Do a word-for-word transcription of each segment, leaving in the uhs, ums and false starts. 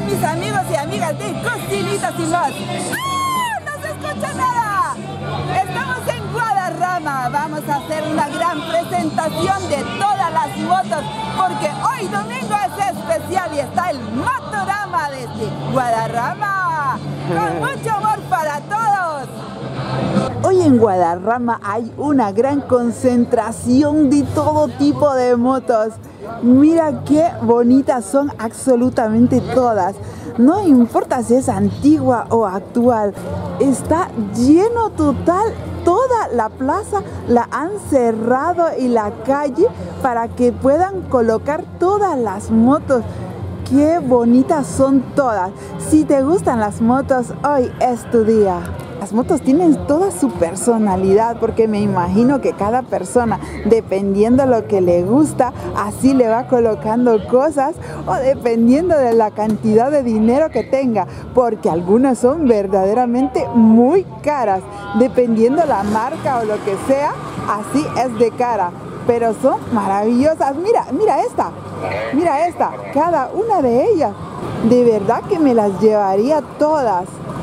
mis amigos y amigas de Cocinitas y Más? ¡Ah! ¡No se escucha nada! Estamos en Guadarrama. Vamos a hacer una gran presentación de todas las motos, porque hoy domingo es especial y está el Motorama desde Guadarrama. Con mucho amor para todos. Hoy en Guadarrama hay una gran concentración de todo tipo de motos. Mira qué bonitas son absolutamente todas. No importa si es antigua o actual. Está lleno total. Toda la plaza la han cerrado y la calle para que puedan colocar todas las motos. Qué bonitas son todas. Si te gustan las motos, hoy es tu día. Las motos tienen toda su personalidad, porque me imagino que cada persona, dependiendo de lo que le gusta, así le va colocando cosas, o dependiendo de la cantidad de dinero que tenga, porque algunas son verdaderamente muy caras, dependiendo la marca o lo que sea, así es de cara, pero son maravillosas. Mira, mira esta, mira esta, cada una de ellas, de verdad que me las llevaría todas.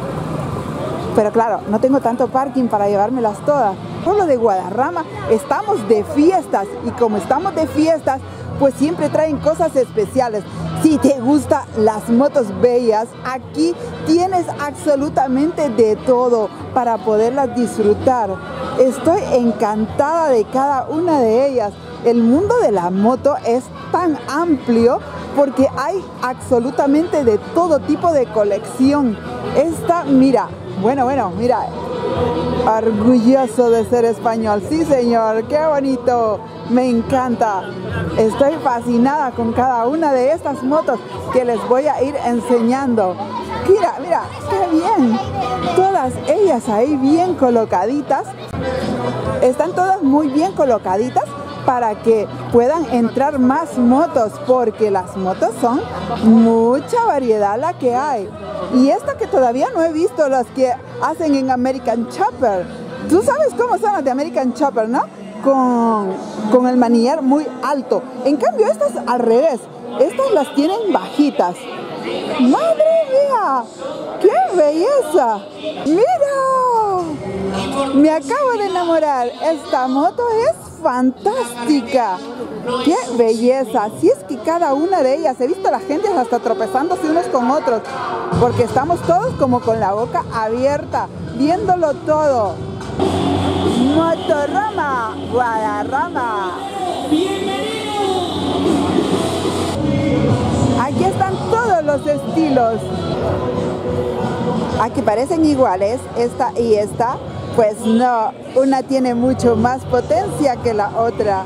Pero claro, no tengo tanto parking para llevármelas todas. Pueblo de Guadarrama, estamos de fiestas, y como estamos de fiestas, pues siempre traen cosas especiales. Si te gustan las motos bellas, aquí tienes absolutamente de todo para poderlas disfrutar. Estoy encantada de cada una de ellas. El mundo de la moto es tan amplio porque hay absolutamente de todo tipo de colección. Esta, mira, bueno, bueno, mira, orgulloso de ser español. Sí, señor, qué bonito, me encanta. Estoy fascinada con cada una de estas motos que les voy a ir enseñando. Mira, mira, qué bien. Todas ellas ahí bien colocaditas. Están todas muy bien colocaditas para que puedan entrar más motos, porque las motos son mucha variedad la que hay. Y esta que todavía no he visto, las que hacen en American Chopper. Tú sabes cómo son las de American Chopper, ¿no? Con, con el manillar muy alto. En cambio, estas al revés. Estas las tienen bajitas. ¡Madre mía! ¡Qué belleza! ¡Mira! Me acabo de enamorar. Esta moto es fantástica. ¡Qué belleza! Si es que cada una de ellas, he visto a la gente hasta tropezándose unos con otros, porque estamos todos como con la boca abierta, viéndolo todo. Motorama, Guadarrama. Aquí están todos los estilos. Aquí parecen iguales, esta y esta. Pues no, una tiene mucho más potencia que la otra.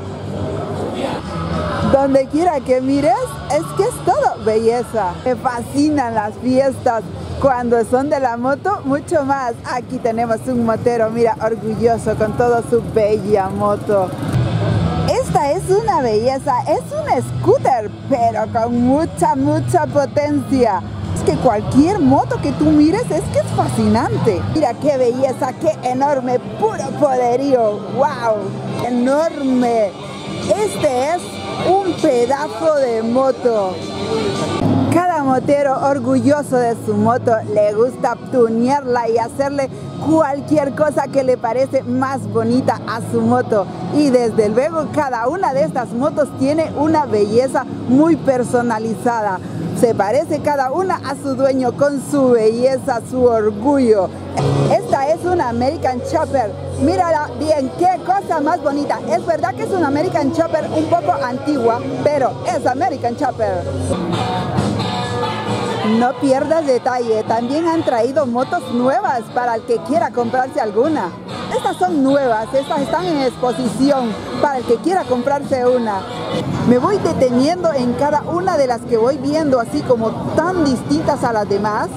Donde quiera que mires, es que es todo belleza. Me fascinan las fiestas. Cuando son de la moto, mucho más. Aquí tenemos un motero, mira, orgulloso con toda su bella moto. Esta es una belleza, es un scooter, pero con mucha, mucha potencia. Es que cualquier moto que tú mires es que es fascinante. Mira qué belleza, qué enorme, puro poderío. ¡Wow! ¡Enorme! Este es un pedazo de moto. Cada motero orgulloso de su moto le gusta tunearla y hacerle cualquier cosa que le parece más bonita a su moto. Y desde luego cada una de estas motos tiene una belleza muy personalizada. Se parece cada una a su dueño con su belleza, su orgullo. Esta es una American Chopper. Mírala bien, qué cosa más bonita. Es verdad que es una American Chopper un poco antigua, pero es American Chopper. No pierdas detalle, también han traído motos nuevas para el que quiera comprarse alguna. Estas son nuevas, estas están en exposición para el que quiera comprarse una. Me voy deteniendo en cada una de las que voy viendo, así como tan distintas a las demás.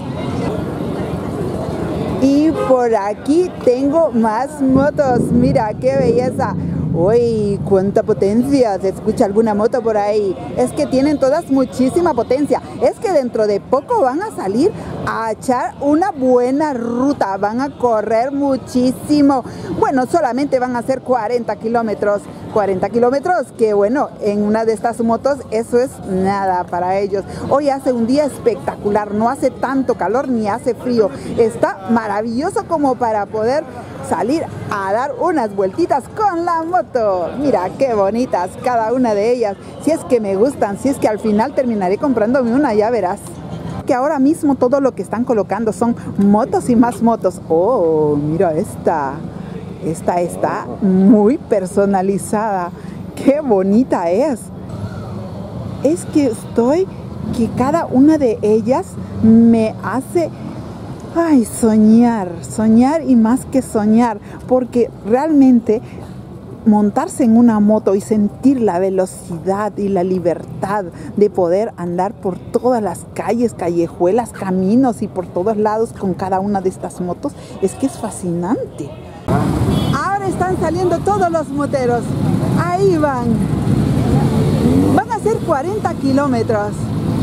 Y por aquí tengo más motos, mira qué belleza. Uy, cuánta potencia, se escucha alguna moto por ahí. Es que tienen todas muchísima potencia. Es que dentro de poco van a salir a echar una buena ruta, van a correr muchísimo. Bueno, solamente van a hacer cuarenta kilómetros, cuarenta kilómetros, que bueno, en una de estas motos eso es nada para ellos. Hoy hace un día espectacular, no hace tanto calor ni hace frío. Está maravilloso como para poder salir a dar unas vueltitas con la moto. Mira qué bonitas cada una de ellas. Si es que me gustan, si es que al final terminaré comprándome una, ya verás. Que ahora mismo todo lo que están colocando son motos y más motos. Oh, mira esta. Esta está muy personalizada. Qué bonita es. Es que estoy, que cada una de ellas me hace, ay, soñar, soñar y más que soñar, porque realmente montarse en una moto y sentir la velocidad y la libertad de poder andar por todas las calles, callejuelas, caminos y por todos lados con cada una de estas motos, es que es fascinante. Ahora están saliendo todos los moteros. Ahí van. Van a ser cuarenta kilómetros.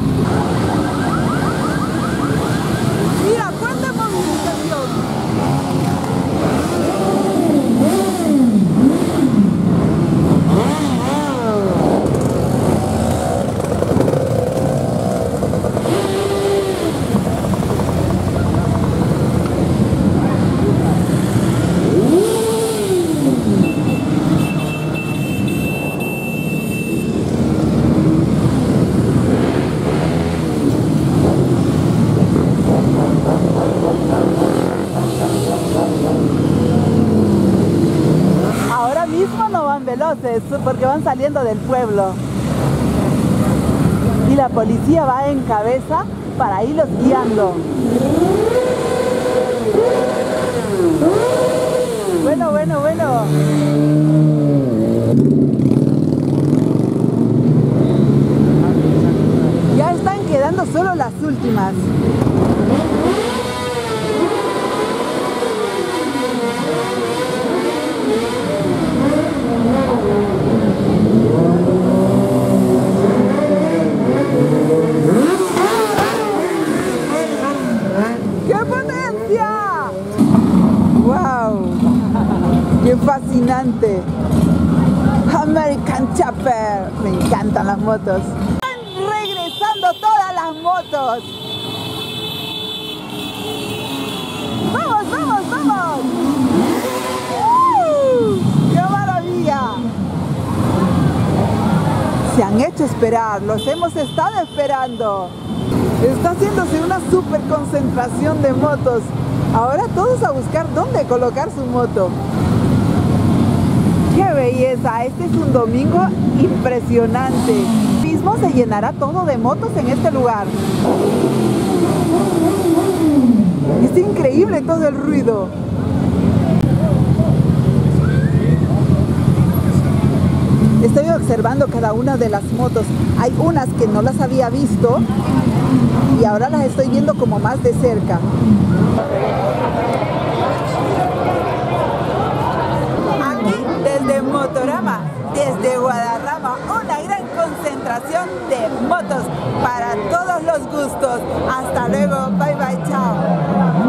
Mira, cuánta movilización. Veloces porque van saliendo del pueblo y la policía va en cabeza para irlos guiando. Bueno, bueno, bueno. Ya están quedando solo las últimas. ¡Qué fascinante! American Chopper. Me encantan las motos. Están regresando todas las motos. ¡Vamos, vamos, vamos! ¡Uh! ¡Qué maravilla! Se han hecho esperar, los hemos estado esperando. Está haciéndose una super concentración de motos. Ahora todos a buscar dónde colocar su moto. ¡Qué belleza! Este es un domingo impresionante. Mismo se llenará todo de motos en este lugar. Es increíble todo el ruido. Estoy observando cada una de las motos. Hay unas que no las había visto y ahora las estoy viendo como más de cerca. Desde Motorama, desde Guadarrama, una gran concentración de motos para todos los gustos. Hasta luego, bye bye, chao.